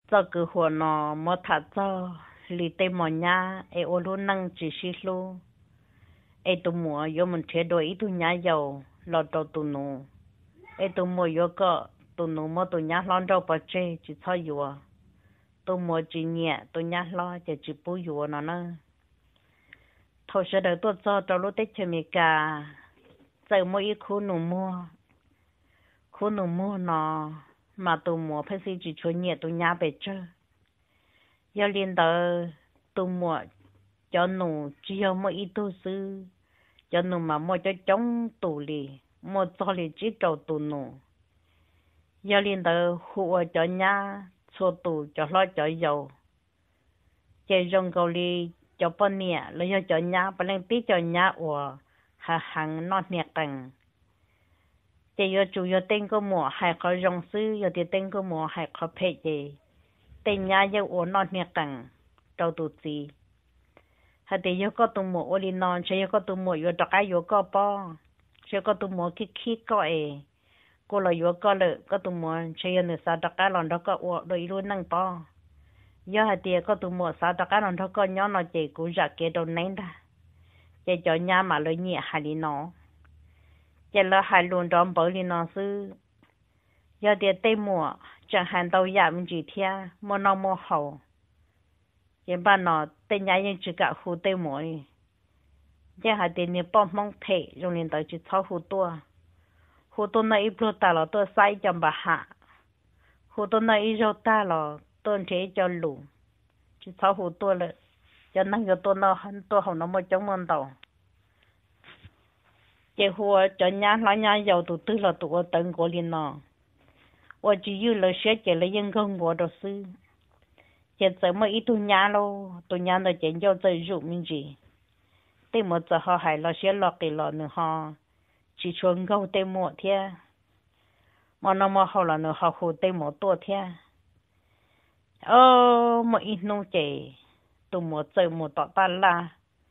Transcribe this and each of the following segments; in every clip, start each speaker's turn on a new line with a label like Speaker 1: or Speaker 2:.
Speaker 1: cho cứ hồ nó mua thắt cho lì tê mò nhá ai ô lu năng chỉ xí lu ai tụ mua yo mình chế đôi ít tụ nhá dầu lọt đầu tụ nụ ai tụ mua yo có tụ nụ mua tụ nhá lon đầu bờ chế chỉ cho yo tụ mua chỉ nhẹ tụ nhá lo chỉ bù yo nó nè thôi sẽ đợi tôi cho tao lúc tết chơi mì cà giờ mua ít khu nụ mua nó mà tụ mua phải xí chỉ cho nhẹ tụ nhá bể chơi giờ liên tới tụ mua cho nụ chỉ có mua ít tụ sư cho nụ mà mua cho chống tụ lì mua cho lì chỉ trâu tụ nụ giờ liên tới hùa cho nhá số tụ cho lo cho dầu chơi rong cầu lì cho bọn nhẹ lấy cho nhá bọn lên tí cho nhá ở hàng nọ nhẹ cẳng chơi giờ chủ yếu tên có mua hay có rong sư giờ thì tên có mua hay có phê gì tên nhá giờ ở nọ nhẹ cẳng trâu tụ gì hay thì giờ có tụ mua ở đi non chơi giờ có tụ mua giờ đặc ai giờ có bao giờ có tụ mua khi có cô là giờ có lợ có tụ mua chơi giờ nữa sao đặc ai lần đó có ở đôi luôn năng bao giờ hay thì có tụ mua sao đặc ai lần đó có nhớ nó chỉ cũng giặt cái đồ nén ra chỉ cho nhà mà lấy nhẹ hay đi nó chỉ là hay luôn đom bự đi nó sư giờ thì tây mùa chẳng hạn đâu giảm gì thia mua nó mua hậu giờ ban nó tây nhà những chỉ cả khu tây mùa giờ hay thì nếu bom mong thể dùng liền tới chỉ tháo khu tua này ít luôn ta là tôi sai chậm bà hạ khu tua này ít rồi ta là tôi chế cho lù chỉ tháo khu tua là cho năng cái tôi không nó mới chống mòn tàu chỉ hùa cho nhà lá nhà giàu tụ tư là tụ tận của liền nó và chỉ như là sẽ chỉ là dân công của đồ sư chỉ sợ mà ít tụ nhà đâu tụ nhà là chỉ cho tự dụng mình gì thế mà giờ họ hay là sẽ lọt cái lọ nữa họ chỉ chuẩn câu tê một thế mà nó mà họ là nữa họ hồ tê một tua thế mà ít nô chỉ tụ một giờ một tọt tan là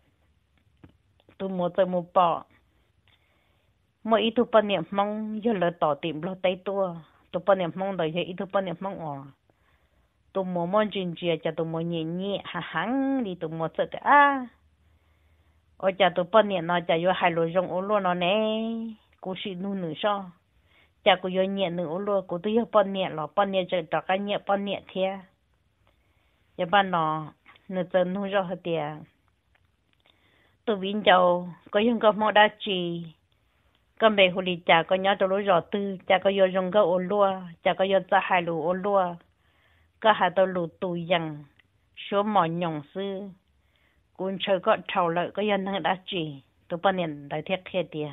Speaker 1: tụ một giờ một bỏ mà ít tụ bao niệm mong giờ là tỏ tìm lo tay tua tụ bao niệm mong đời giờ ít tụ bao niệm mong tụ một món chuyện gì cho tụ một nhẹ nhẹ hăng đi tụ một giờ ở nhà tụi bọn niệm nó chỉ có hai lối rong ô luôn nó nè, cô sĩ nu nữ sao, nhà cô có nhẹ nữ ô luôn, cô tụi bọn niệm là bọn niệm chỉ đọc cái nhẹ bọn niệm thế, nhà bạn nó nữ dân nu cho hết tiền, tụi viên giàu có những cái món đa chi, cái bề hồ lì cha có nhớ tụi lối rõ tư, cha có vô rong cái ô luôn, cha có vô ra hai lối ô luôn, cái hai tụi lối tụi dằng, số mỏ nhộng sư cũng chơi có trâu lợi có dân năng đã chỉ tụi bọn niệm đại thiết kia tiền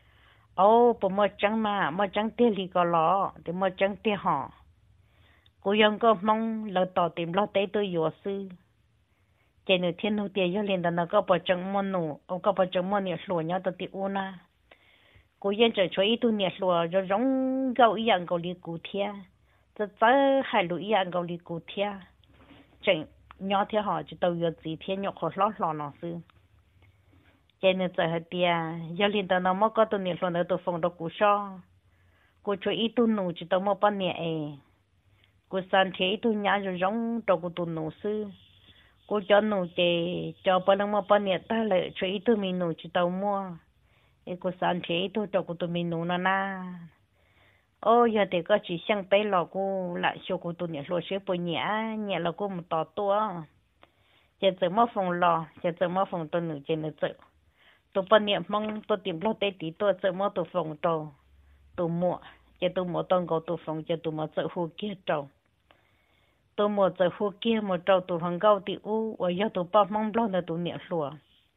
Speaker 1: bộ mua trắng mà mua trắng tiền thì có lọ thì mua trắng tiền họ cô dân có mong là tỏ tìm lo tế tôi dùa sư chỉ nửa thiên hữu tiền cho liền nó có bỏ trắng mua nụ ông có bỏ trắng mua nhiệt lúa nhau tôi tiêu u na cô dân trở cho ít tu nhiệt lúa rồi giống gạo ý ăn gạo lì củ thia rất hai lúa ý ăn gạo lì củ thia chẳng nhỏ thì họ chỉ tàu giờ gì thì nhỏ khó lót lò nó sư cho nên giờ hết tia giờ liền tao nó mới có tụi nhiệt luôn ở tụi phòng đó cú so cú cho ít tụi nụ chỉ tao mới bán nhiệt cú san thế tụi nhà rồi giống tao cú tụi nụ sư cú cho nụ thì cho bán nó mới bán nhiệt ta lại cho ít tụi mình nụ chỉ tao mua cú san thế tụi cho cú tụi mình nụ na giờ thì có chỉ sang tay lò cô lại cho cô tụi nhẹ lúa xếp bồi nhẹ là cô một tỏ tua chỉ giờ mất phòng lò chỉ giờ mất phòng tôi nữ chỉ nữ tự tôi bao niệm mong tôi tìm lo tây tí tôi giờ mất tôi phòng trâu tôi mua chỉ tôi mua tôi có tôi phòng chỉ tôi mua giờ hồ kia trâu tôi mua giờ hồ kia một trâu tôi hàng gạo thì ở giờ tôi bao mong lo là tôi nhẹ lúa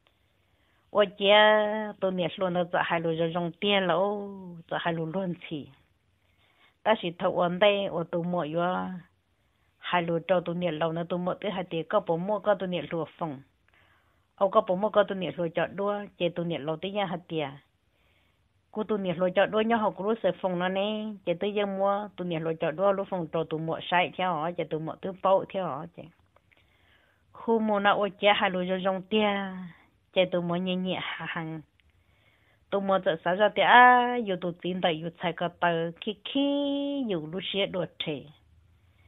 Speaker 1: ở giờ tôi nhẹ lúa nó giờ hai lúa giờ rong tiền là giờ hai lúa luôn chỉ ta chỉ thâu ổn đây ở tụ mua yo hai lúa trâu tụ nhiệt lâu nữa tụ mua tới hai tiệt có bộ mua có tụ nhiệt lúa phòng ông có bộ mua có tụ nhiệt lúa chọn đua chế tụ nhiệt lâu tới nhà hai tiệt cô tụ nhiệt lúa chọn đua nhau học lúa sợi phòng nó nè chế tới giờ mua tụ nhiệt lúa chọn đua lúa phòng trâu tụ mua sai theo họ chế tụ mua tới bao theo họ chế khu mua nào ở chế hai lúa rong tia chế tụ mua nhẹ nhẹ hàng tôi mua giờ sáng ra thì dù tôi tin tại dù sai cái tờ khi dù lúc xưa đuổi trẻ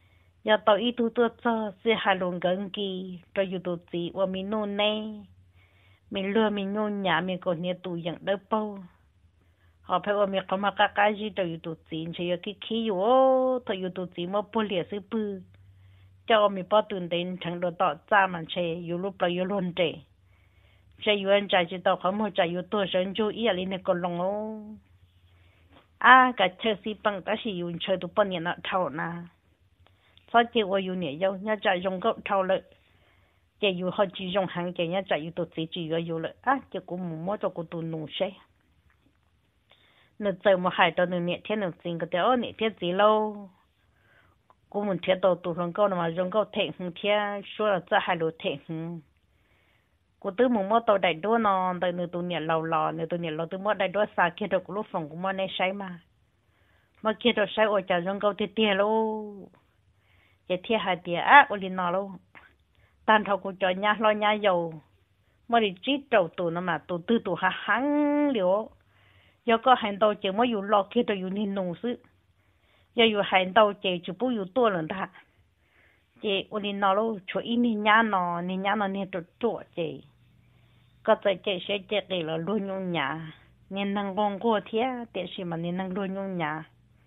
Speaker 1: giờ tao ít tu cho sẽ hai luôn gần kỳ rồi yêu tu gì và mình nôn này mình lừa mình nôn nhà mình còn nhiều tu dạng đỡ bao họ phảiว่ามีเขามากะกะจีตัวอยู่ตัวจีนเชียคิคิอยู่ตัวอยู่ตัวจีนมาปุ่นเหลียซื้อปื้อเจ้ามีป้อตื่นเต้นทั้งโดนต่อจ้ามันเชยอยู่รูปเราอยู่ล้นเจเชยอยู่อันใจจิตต่อเขาหมดใจอยู่ตัวฉันจูอีอะไรเนี่ยก็ลงโอ้กะเชยสิปังแต่สิอยู่เชยตัวปนเนี่ยน่ะเท่านะเพราะเจ้าว่าอยู่เนี่ยเนี่ยใจยงก็เท่าเลยเจ้าอยู่เขาจียงหังเจ้าเนี่ยใจอยู่ตัวจีจีอยู่เลยเจ้ากูหมู่มั่วเจ้ากูตัวหนูเชยนึกเจอมาหายตัวหนึ่งเนี่ยเที่ยหนึ่งจริงก็เดี๋ยวเนี่ยเที่ยจีโลกูมันเที่ยตัวตัวลงก็มาลงก็เทงเที่ยชัวร์จะหายรู้เทงกูตื้อมึงมั่วตัวใดด้วยนอนแต่หนึ่งตัวเนี่ยเราเนี่ยตัวเนี่ยเราตื้อมั่วใดด้วยสาเกี่ยวกับลูกฝั่งกูมั่วในใช้มาเมื่อกี้เราใช้โอจ่าลงก็เที่ยโลจะเที่ยหายเที่ยโอลินอโลตานเท่ากูจอยยาลอยยาอยู่เมื่อได้จีโตตัวนั่นมาตัวตื้อตัวหังเหลียวgiờ có hành đầu chỉ mới dùng lọ kia rồi dùng nên nung sự giờ dùng hành đầu chỉ bù dùng tua lần ta chỉ ôn nên nó luôn cho in nên nhá nó nên trộn chỉ có thể chỉ sẽ chỉ để là luôn nhung nhá nên năng gong qua thế để xem mà nên năng luôn nhung nhá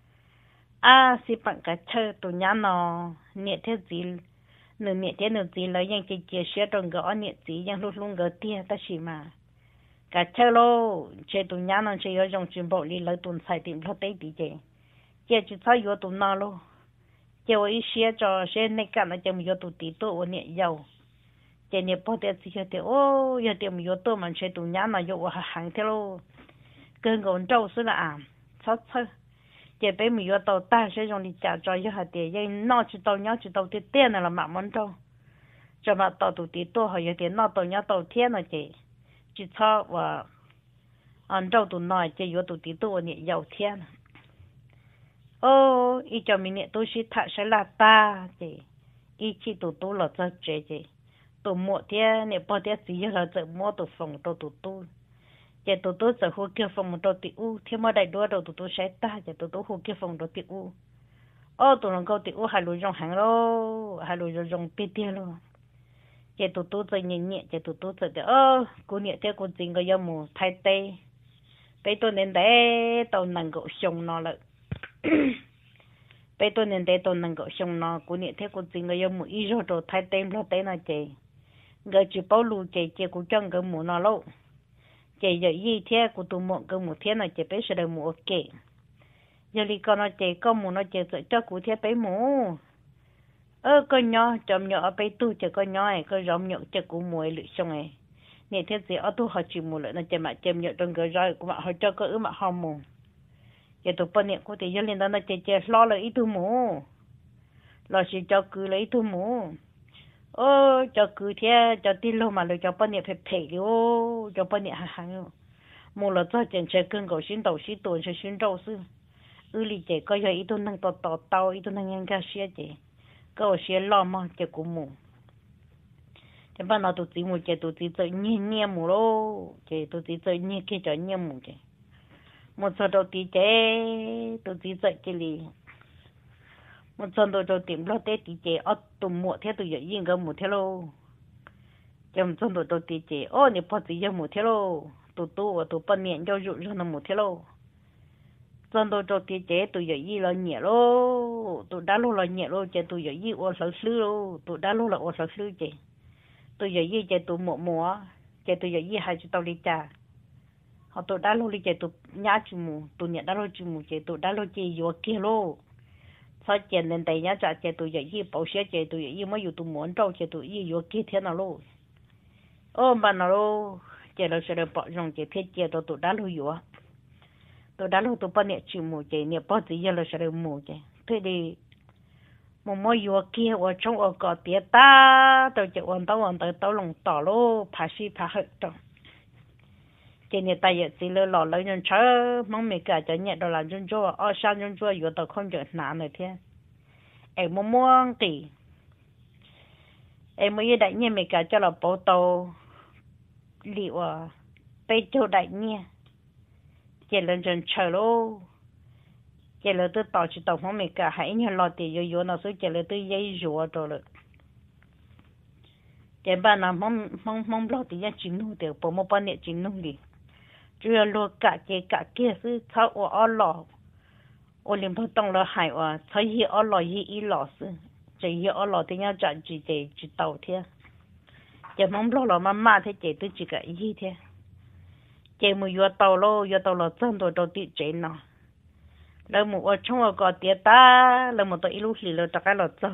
Speaker 1: si bằng cái chơi tụi nhá nó nhiệt thế gì nửa nhiệt thế nửa gì là yang chỉ sẽ trong cái nhiệt gì yang luôn luôn cái tia ta chỉ mà cả chơi lô chơi tụi nhá nó chơi ở trong trường bộ đi lấy tụi xài tiền lo tết đi chơi chỉ thấy vô tụi nó lô chơi ở xe cho xe này cả nó chơi vô tụi tí tụi ở nhẹ giàu chơi nhẹ bao tiền chỉ chơi giờ tiền vô tụi mình chơi tụi nhá nó vô hàng thế lô cơn gòn trâu xứ là sao chơi bé mình vô tàu ta sẽ dùng đi trả cho hạt tiền vậy nó chỉ tàu tiền này là mạng món trâu cho mà tàu tụi tí tụi họ giờ tiền nó tàu thiên là chị chỉ cho và ăn rau tụi nói chỉ vô tụi tí tụi nhẹ giàu thiên ý cho mình nhẹ tôi chỉ thà sẽ là ta chỉ ý chỉ tụi là cho chỉ tụi mua thiên nhẹ bao thiên gì là tự mua tụi phòng tụi chỉ tụi sẽ hồ kia phòng tụi tiêu thiên mà đại đua tụi sẽ ta chỉ tụi hồ kia phòng tụi tiêu tụi nó câu tiêu hai lúa rong hàng lô hai lúa rong pê tia lô chỉ tụi chơi nhẹ chỉ tụi chơi để cô nhẹ thế cô chính cái yếm mù thay tê bây tôi nên để tôi nâng gạo xong nó lại bây tôi nên để tôi nâng gạo xong nó cô nhẹ thế cô chính cái yếm mù ít rồi thay tê lo tê nó chị người chỉ bao lù chị cô chân cái mù nó lâu chị giờ gì thế cô tụi mượn cái mù thế nó chị bây giờ mù ok giờ đi con nó chị con mù nó chị cho cô thế bây mù con nhỏ chồng nhỏ ở bên tu chỉ con nhỏ này con rong nhỏ chỉ cũng muối lưỡi xong này nè thế gì ở tu họ chỉ mua lại nó chỉ mà chồng nhỏ trong cái roi của họ cho cái mà họ mua giờ tụi bên này có thể giờ lên đó nó chỉ lo lại ít tu mua lo chỉ cho cứ lấy tu mua cho cứ thế cho tin lâu mà rồi cho bên này phải đi cho bên này hàng mua là cho chuyện chơi cưng cầu xin đầu xin tuần sẽ xin đầu sư li chỉ có giờ ít tu năng tàu ít tu năng ngang cái xe chỉ có xe lo mà chỉ cũng mua thế bạn nào tụi chị mua chỉ tụi chị chơi nhẹ mua lô chỉ tụi chị chơi nhẹ cái chơi nhẹ mua chỉ một số đầu tí chế tụi chị chơi cái gì một số đầu tìm lo tết tí chế tụi mua thế tụi giờ yên cái mua thế lô trong số đầu tí chế nếu bao chị giờ mua thế lô tụi bạn nhện cho dụ cho nó mua thế lô trong đầu tí chế tụi giờ yên là nhẹ lô tụi đã lô là nhẹ lô chế tụi giờ yên ô sầu sứ lô tụi đã lô là ô sầu sứ chế tụi giờ gì chạy tụi mua chạy tụi giờ gì hai chục tàu đi trà họ tụi đã lô đi chạy tụi nhá chục mù tụi nhá đã lô chục mù chạy tụi đã lô chạy vô kia lô sau chạy lên đây nhá trả chạy tụi giờ gì bảo xe chạy tụi giờ gì mớiอยู่tụi muốn trâu chạy tụi gì vô kia thế nào lô mà nào lô chạy là sẽ được bỏ rong chạy thế chạy tụi đã lô vô tụi đã lô tụi bao nhiêu chục mù chạy nhiêu bao gì giờ là sẽ được mù chạy thế đi một mỗi vừa kia ở trong ở cỏ tía ta tôi chỉ quan tao lòng tỏ lô phá hết trong trên này tay chỉ lơ lọ lấy nhân chớ mong mình cả cho nhẹ đó là nhân chua ở sao nhân chua vừa tao không chịu nản này thế em muốn tỷ em mới đại nhẹ mình cả cho là bảo tàu liệu bây giờ đại nhẹ chỉ lên chân chờ lô chỉ là tôi tao chỉ tao không mấy cả hãy như lo thì yo nó số chỉ là tôi dây rùa rồi được cái bạn nào mong lo thì ya chín nu được bộ một bạn nhẹ chín nu đi chủ yếu lo cả kia sư thao ở lò ở liền bắt tông là hải ở thấy hi ở lò hi lò sư chỉ hi ở lò thì nhau chọn chỉ tàu thế chỉ mong lo mà thế chỉ tôi chỉ cái hi thế chỉ một yo tàu lo chân rồi đầu tiên chế nó là một ở trong ở có tiệt ta là một tàu ilu lì là tất cả là cho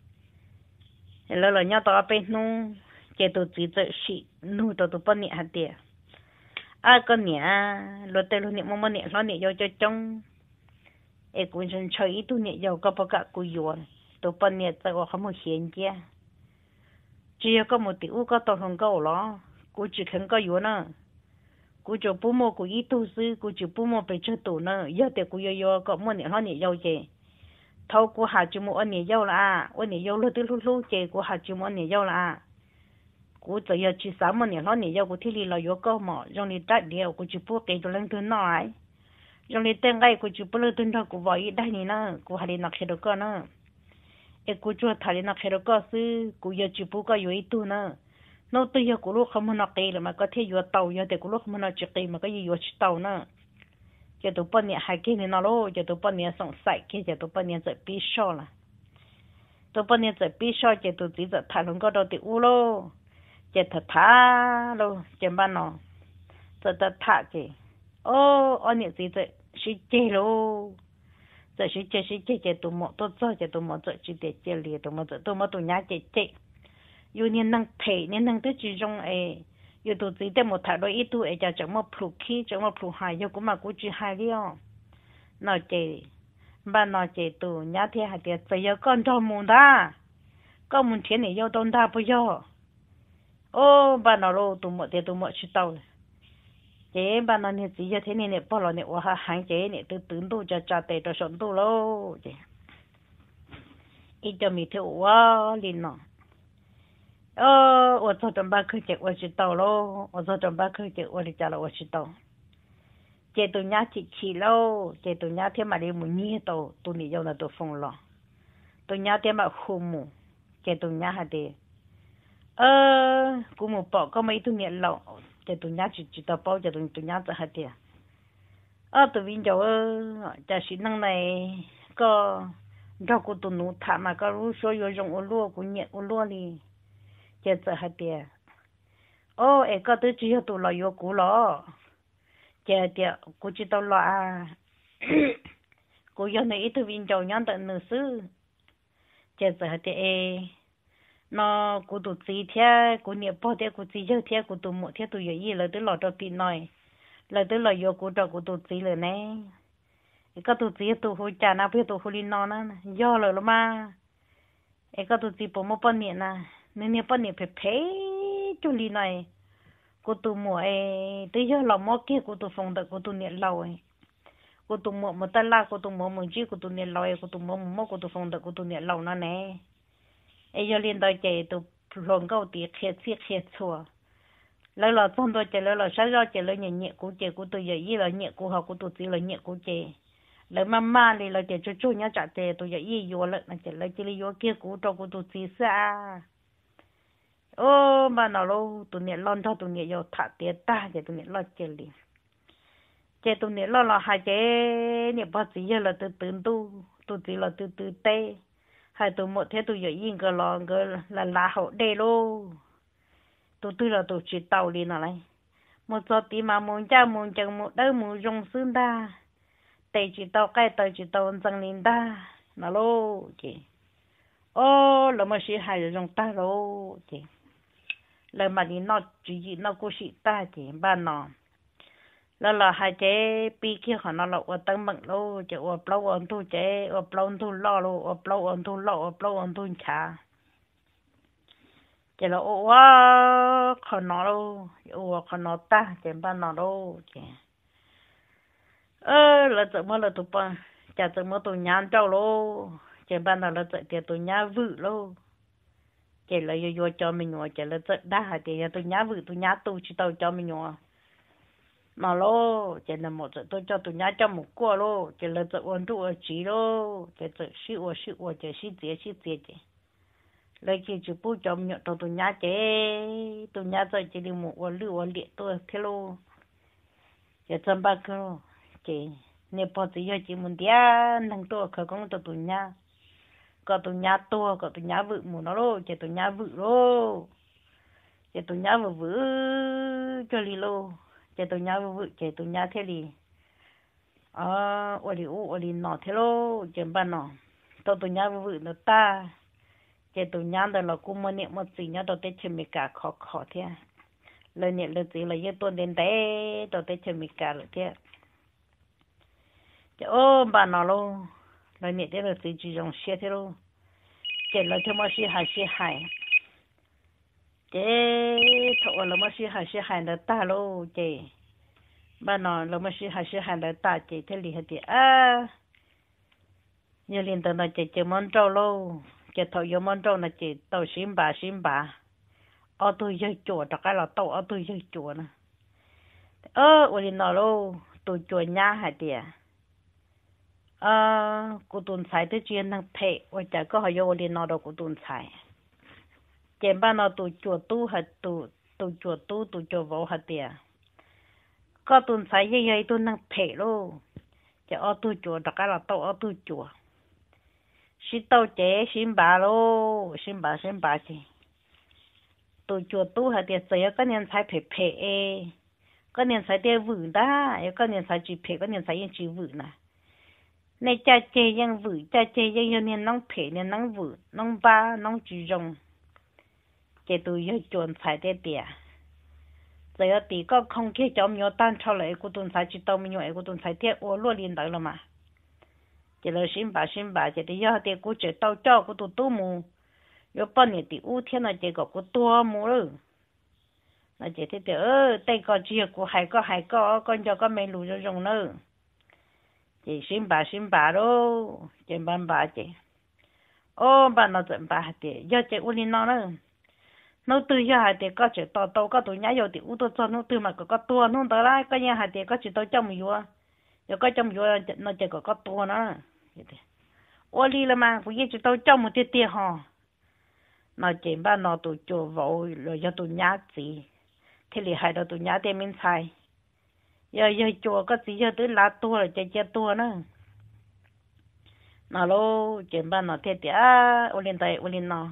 Speaker 1: là nhau tàu bên nu chỉ tụ chỉ tự sĩ nu tụ bên nhẹ hạt tiệt con nhẹ lo tê lo nhẹ mong nhẹ lo nhẹ cho trong cũng chân chơi tụ nhẹ giàu có bao cả cùi yuan tụ bên nhẹ tại không một hiện kia chỉ có một tiểu có tàu không có lo cú chỉ không có yuan nữa cú cho bố mồ cú ít tu sư cú chỉ bố mồ bị chết tù nữa giờ thì cú yo có mua nhẹ lo nhẹ giàu chè thâu cú hạt chỉ mua ăn nhẹ giàu là ăn nhẹ giàu lúc lúc chè cú hạt chỉ mua ăn nhẹ giàu là cú tự giờ chỉ sáng mua nhẹ lo nhẹ giàu cú thi là yo có mỏ trong đi tát điều cú chỉ bố cái đồ lên thứ nói trong đi tên ngay cú chỉ bố lên thứ đó cú vội đây nè nó cú hạt đi nạp hết được nữa cú cho thà đi nạp hết được sư cú giờ chỉ bố có yo ít tu nữa nó tôi giờ cú lúc không muốn nạp cái mà có thể yo tàu giờ thì cú lúc không muốn nạp cái mà có gì yo chỉ tàu nữa giờ tụi bọn nhẹ hai cái này nó lo giờ tụi bọn nhẹ sống sạch cái giờ tụi bọn nhẹ dạy bí sò là tụi bọn nhẹ dạy bí sò giờ tụi chỉ dạy thà luôn có đâu thì u lo giờ thật thà lo giờ ban nó giờ thật thà chứ anh nhẹ gì dạy sĩ chơi lo giờ sĩ chơi giờ tụi mọ tôi cho giờ tụi mọ dạy chỉ để chơi liền tụi mọ tụi nhá chơi yêu nên năng thể nên năng tới chỉ trong ấy yêu tụi chỉ để một thằng đôi ít tụi ấy chẳng một phụ khí chẳng một phụ hài yêu cũng mà cũng chỉ hài đi nói chị bà nói chị tụi nhá thì hạt tiền bây giờ con cho muốn ta con muốn tiền này yêu đông ta bây giờ bà nói luôn tụi một chỉ tàu chị bà nói như gì thế này bao lâu này hoa hàng chị này từ từ tôi cho tệ cho sống tôi luôn chị ít cho mình theo liền nó我做准备去接我知道咯，我做准备去接我的家了，我知道。接到伢起咯，接到伢天嘛的木捏到，到你用的都疯了，到伢天嘛父母，接到伢还的，姑母包个没到捏老，接到伢就知道包，接到伢子还的，到边就就是能来个照顾到奴他嘛，个如说有种我落过捏我落哩。giờ giờ hạt tiền em có tới chỉ tụ lo yo cũ lo giờ tiền cũ chỉ tao lo cũ giờ này ít thứ viên giàu nhon tận nửa xứ giờ giờ hạt tiền nó cũ tụ gì thế cũ nhiều bao thế cũ gì giờ thế cũ tụ một thế tụ giờ gì là tới lo cho tiền nói là tới lo yo cũ cho cũ tụ gì rồi nè có tụ gì tụ hồi cha nào biết tụ hồi đi non á do rồi mà em có tụ gì bộ một bao nhiêu nè nên bọn này phải cho li này cô tụ mua tới giờ làm món kia cô tụ phòng được cô tụ nhiệt lâu cô tụ mua một tala cô tụ mua một chiếc cô tụ nhiệt lâu cô tụ mua một cô tụ phòng được cô tụ nhiệt lâu nó nè giờ liên đôi chạy tụ lòng câu tiệt khét chua lấy là xong đôi chạy lấy là sáng ra chạy lấy nhẹ cô chạy cô tụ giờ ý là nhẹ cô học cô tụ chỉ là nhẹ cô chạy lấy mama đi là chạy cho nhá chạy chạy tụ giờ ý vô lại là chạy lấy chỉ vô kia cô cho cô tụ chỉ xa mà nó lo tụi nhện lon cho tụi nhện vô thả tiền ta để tụi nhện lo chơi liền chơi tụi nhện lo là hai chế nhện bao giờ là từ tụi chỉ là từ tê hai tụi một thế tụi giờ yên cái lon cái là hậu đê lô tụi là tụi chỉ tàu liền này một giờ tí mà muốn chẳng một đâu muốn dùng xương ta tê chỉ tàu cái tàu chỉ tàu chẳng liền ta nó lô chị là mà chỉ hai dùng ta lô chị lời mà đi nó chỉ nó cố sĩ ta chỉ ba nó là hai chế pi kia họ nó là ở tăng mặn lô chỉ ở plau ở thu chế ở plau thu lo lô ở plau ở thu lo ở plau ở thu chả chỉ là ở họ nó lô ở họ nó ta chỉ ba nó lô chỉ là tự mới là tụi ba chả tự mới tụi nhàn trâu lô chỉ ba nó là tự tiền tụi nhá vự lô chỉ là yo cho mình ngồi chỉ là tự đa thì tôi nhá vự tôi nhá tu chỉ tao cho mình ngồi nó lô chỉ là một tôi cho tụi nhá cho một quả lô chỉ là tự ôn tụ ở chỉ lô chỉ tự siêu chỉ siêu chỉ lấy chỉ chụp bút trong nhựa tụi nhá chế tụi nhá rồi chỉ đi một quả lửa liệt tôi thế lô chỉ chăm ba cái lô chỉ nếu bỏ chỉ chỉ muốn đi năng tôi khởi công tụi nhá có tụi nhá tôi có tụi nhá vự một nó lô chỉ tụi nhá vự lô chỉ tụi nhá vự cho đi lô chỉ tụi nhá vự chỉ tụi nhá thế đi ở đi nọ thế lô chỉ ban nọ tụi nhá vự nó ta chỉ tụi nhá đó là cũng muốn niệm một gì nhá tụi tết chơi mấy cả khó thế lời niệm lời gì là như tuần đến đấy tụi tết chơi mấy cả rồi thế chỉ ban nọ lô lời niệm thế là gì chỉ dùng xe thế lô chỉ là thêm một xe hai chế thọ là mất sĩ hai là ta lô chế bà nó là mất sĩ hai là ta chế thế li hết đi như liên tục là chế món trâu lô chế thọ vô món trâu là chế tàu sim bà ở tôi chơi chùa tất cả là tàu ở tôi chơi chùa nè ở liên nó lô tôi chùa nhà hết đi cô tuần sai tới chuyện năng thể ở chả có họ vô liên nó đâu cô tuần sai chế ba nó tụ chùa tu hạt tụ chùa vô hạt tiền có tuần sai dây tu năng thể lô chế ở tu chùa tất cả là tàu ở tu chùa xí tàu chế xin bà lô xin bà chị tụ chùa tu hạt tiền xây có nên sai phê có nên sai tiền vử đó có nên sai chỉ phê có nên sai chỉ vử nè này cha chế yang vử cha chế yang nên nông phê nên nông vử nông ba nông chỉ rong chế tụi yo chuẩn phải thế tiệt, giờ tí có không kia cho mình tan cho lại của tuần sai chỉ tao mình nhảy của tuần sai thế ô luôn liền tới là mà, chế là xin bà chế thì yo thì của chế tao cho của tụi tu mù, yo bao nhiêu tí u thiên là chế của tua mù rồi, là chế thì tay có chia của hai có con cho có mấy lù cho rồng nữa, chế xin bà đó, chế bà chế, bà nó dẫn bà thì yo chế u liền nó nữa. Nó từ giờ hai thì có chỉ tàu có tụi nhá vô thì u tôi cho nó từ mà có tua nó tới lại cái nhà hai thì có chỉ tàu trong mình vô, rồi có trong vô nó chỉ có tua nữa, ô li là mà cũng chỉ tàu trong một tí hò, nó chỉ ba nó tụi chùa vội rồi cho tụi nhá gì, thì li hai đó tụi nhá thì mình xài, giờ chùa có gì giờ tới lá tua rồi chỉ tua nữa, nó lô chỉ ba nó thì ô lên nó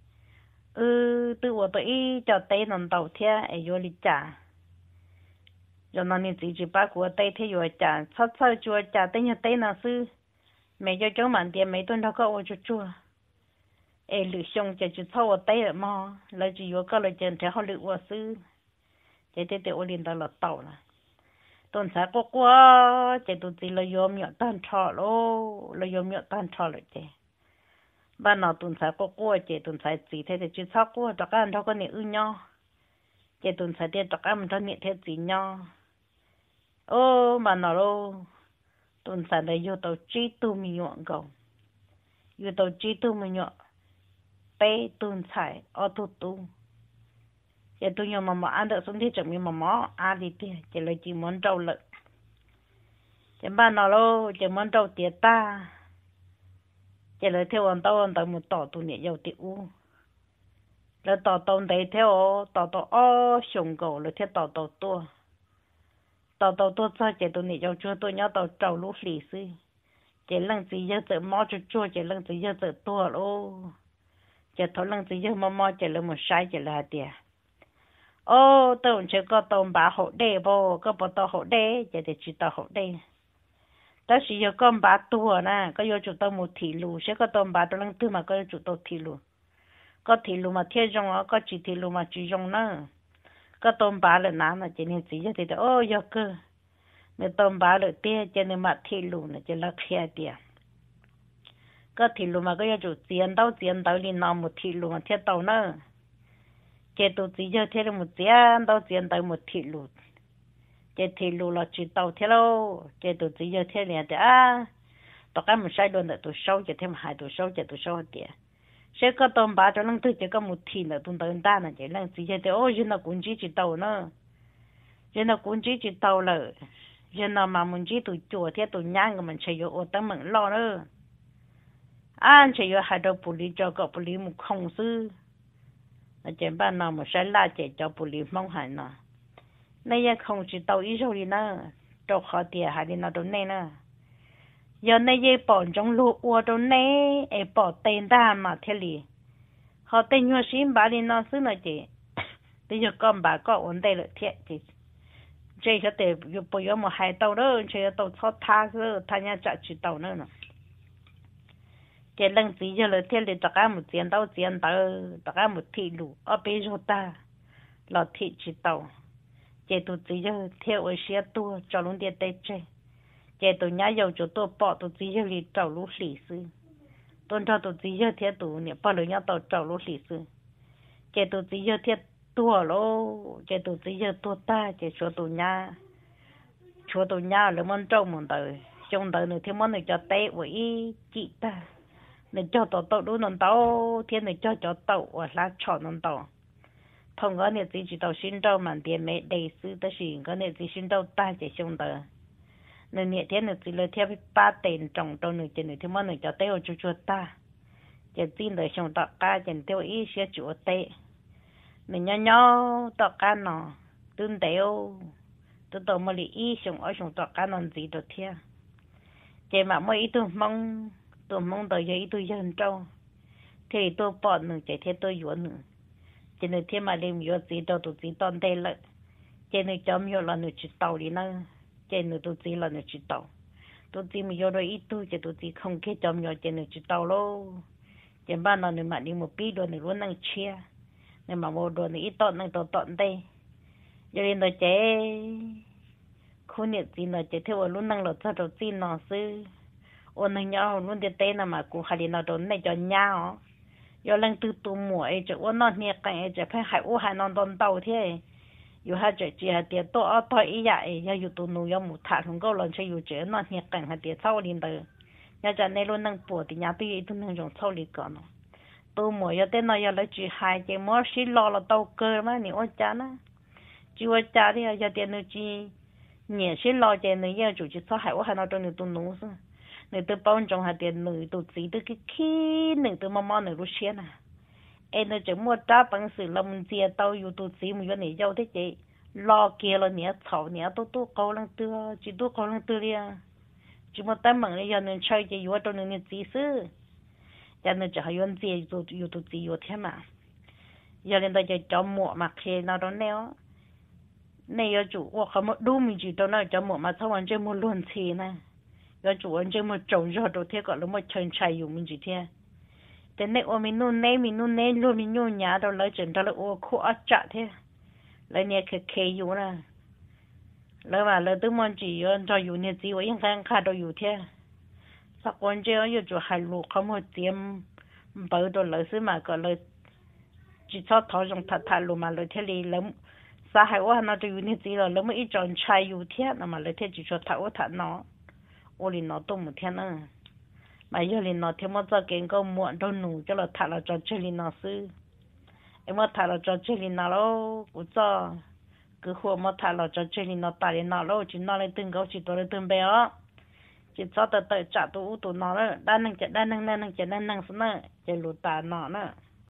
Speaker 1: từ我对叫带能到天哎有哩家，就那你自己把锅带天有家，炒就家等下带那是，没就整满点没顿那个我就做，哎绿熊就炒我带了嘛，来就有个来整天好绿我是，这我领导了到了，顿菜过这都只了有没有蛋炒咯，了有没有蛋炒了这。bà nó tuần sai có chế tuần sai gì thế thì chưa sao có tất cả nó có niệm nhau chế tuần sai thì tất cả mình cho niệm thế gì nhau bà nó lô tuần sai là vô tàu trí tu mình nhọn cầu vô tàu trí tu mình nhọn bé tuần sai ở tu chế tu nhau mà ăn được xong thì chẳng mình mà ăn đi thì chế lấy chỉ muốn trâu lợn chế bà nó lô chế muốn trâu tiệt ta chỉ là theo anh tao một tỏ tụi nhẹ dầu tiểu là tỏ đấy theo tỏ sùng cầu là theo tỏ tua sao chỉ tụi nhẹ dầu chua tôi nhớ tỏ trâu lú lì xí chỉ lần gì giờ tự mò chua chỉ lần gì giờ tự tua lô chỉ thôi lần gì giờ mò chỉ là một sai chỉ là tiệt tôi chỉ có tôm bà hộ đê bò có bỏ tàu hộ đê chỉ tàu hộ đê đó chỉ có con bà tua nè có vô chủ tao một thị lù sẽ có tôm bà tao lăng tư mà có chủ tao thị lù có thị lù mà thiết trong có chỉ thị lù mà chỉ trong nữa có tôm bà là ná mà chỉ nên chỉ cho thì giờ cơ nếu tôm bà là tia cho nên mà thị lù là chỉ là kia tia có thị lù mà có vô chủ tiền tao đi nằm một thị lù mà thiết tao nữa chỉ tụi chỉ cho thiết là một tiền tao một thị lù chế thì lù là chỉ tàu thế đâu chế tụi chỉ giờ thế này thì tụi cái mình sai luôn là tụi sâu chế thêm hai tụi sâu tiền sẽ có tôm bà cho năng tư chế có một thìn là tụi ta là chế năng chỉ chế thì nhưng là cũng chỉ tàu nữa giờ nó cũng chỉ tàu lợ giờ nó mà muốn chỉ tụi chùa thì tụi nhang của mình chạy vô ô tấm mình lo nữa anh chạy vô hai đầu bùi cho cọ bùi một không sư ở trên ban nào mà sẽ la chạy cho bùi mong hại nó nay giờ không chỉ tàu ít rồi nữa cho khó tiền hay đi nó đâu này nữa giờ nay giờ bỏ trong lúa uo đâu này em bỏ tiền ra mà thế li họ tên nhau xin bà đi nó xứ nó chị bây giờ con bà có ổn định được thiệt chị chơi cho để bây giờ một hai tàu đó chơi tàu thoát tha rồi thay nhà chạy chỉ tàu nữa nè cái lần gì giờ là thiệt là tất cả một tiền tàu tất cả một thị lũ ở bên chỗ ta là thị chỉ tàu cái tụi gì giờ theo ở xe tua cho luôn tiền tết chơi cái tụi nhà giàu chỗ tôi bỏ tụi gì giờ đi tàu lũ lì xứ tôi cho tụi gì giờ thiệt tụi nhỉ bao nhiêu tàu tàu lũ lì xứ cái tụi gì giờ thiệt tua lô cái tụi gì giờ tua ta cái chỗ tụi nhà là món trâu món đời trong đời này thì món này cho tết với chị ta này cho tàu đúng non tàu thiên này cho tàu ở lá chọn non tàu thông cái này chỉ tàu xin trâu mà tiền mẹ đầy sư ta xin cái này chỉ xin trâu ta chỉ trong đời này nhẹ thiên này chỉ là theo ba tiền trồng trâu này chỉ này thì món này cho tết ở chỗ ta chỉ tin đời trong tàu cá chỉ theo ý sẽ chỗ tết mình nhỏ tàu cá nó tương đều tôi tàu mà ý trong ở trong tàu cá nó gì được theo chỉ mà mấy tôi mong tới giờ tôi dân trâu thì tôi bỏ nữa chỉ thế tôi yuan nữa chỉ nên thêm mà đem yuan gì đâu tôi chỉ toàn đây lại chỉ nên chấm yuan là nữa chỉ tàu đi nữa chỉ nên tôi chỉ là nữa chỉ tàu tôi chỉ mình yuan rồi ít tôi chỉ tôi chỉ không cái chấm yuan chỉ nên chỉ tàu lô chỉ ban nào nữa mà đi một pi đồ nữa luôn năng chia nên mà một đồ nữa ít tọn năng tọn đây giờ nên tôi chế không nhận gì nữa chỉ theo luôn năng là sao đầu tiên nó sư ôn này nhau luôn tiền tên mà cũng hay nó đốn này cho nhau giờ lần từ tụ muội cho ôn nó nhẹ cái cho phải hay u hay nó đốn tàu thế giờ hai chỉ hay tiền to ở to ý vậy giờอยู่tụ nuôi một thằng không có lần chơiอยู่chơi nó nhẹ cái hay tiền sau đi tới giờ cho nên luôn năng bùa thì nhà tôi tôi năng dùng sau đi còn tụ muội giờ tên nó giờ lấy chỉ hai chỉ mua xí lo là tàu cơ mà nhiều cha nó chưa cha thì giờ tiền nó chỉ nhẹ xí lo chỉ nó giờ chủ chỉ sau hay u hay nó cho nó tụ nuôi người tôi bao trong hạt tiền người tôi chỉ tôi cái khi người tôi mong người lúc xưa nè em nó chỉ mua trả bằng sự lòng chia tao yêu tôi chỉ một cái này giàu thế chị lo kia là nhẹ thầu nhẹ tôi câu lăng tưa chỉ tôi câu lăng tưa đi chỉ một tấm bằng này giờ nên chơi chỉ yêu tôi nên chỉ sư giờ nên chỉ hay yêu chỉ tôi chỉ yêu thế mà giờ nên tôi chỉ cho mua mà khi nào đó neo này giờ chủ của họ một đu mình chỉ cho nó cho mua mà sau anh chơi mua luôn thì nè giờ chủ anh chơi một trồng rồi đồ thế gọi là một chân chạy dùng mình chỉ thế thế này ô mình nuôi nè luôn mình nuôi nhà đâu lấy chuyện đó là ô khu ở chợ thế lấy nè khe dùng nè lấy mà lấy từ món chỉ cho dùng nè chỉ với những cái đồ dùng thế sau quan chơi giờ chủ hai lúa không có tiêm bờ đồ lấy xứ mà gọi lấy chỉ cho tháo trong thật luôn mà lấy thế đi lấy sao hai ô nó cho dùng nè chỉ là lấy một ít trồng chạy dùng thế mà lấy thế chỉ cho tháo thật nó ô li nó tôm một thiên nữa mà giờ li nó thêm một giờ kiến có muộn đâu nụ cho là thà là cho chơi li nó sư em mà thà là cho chơi li nó lo cũng cho cứ hồ mà thà là cho chơi li nó tại li nó lo chỉ nó lên từng gấu chỉ tôi lên từng bé á chỉ cho tới tới trả tụ nó đó đa năng chạy đa năng xin nữa chạy lụt tà nó nữa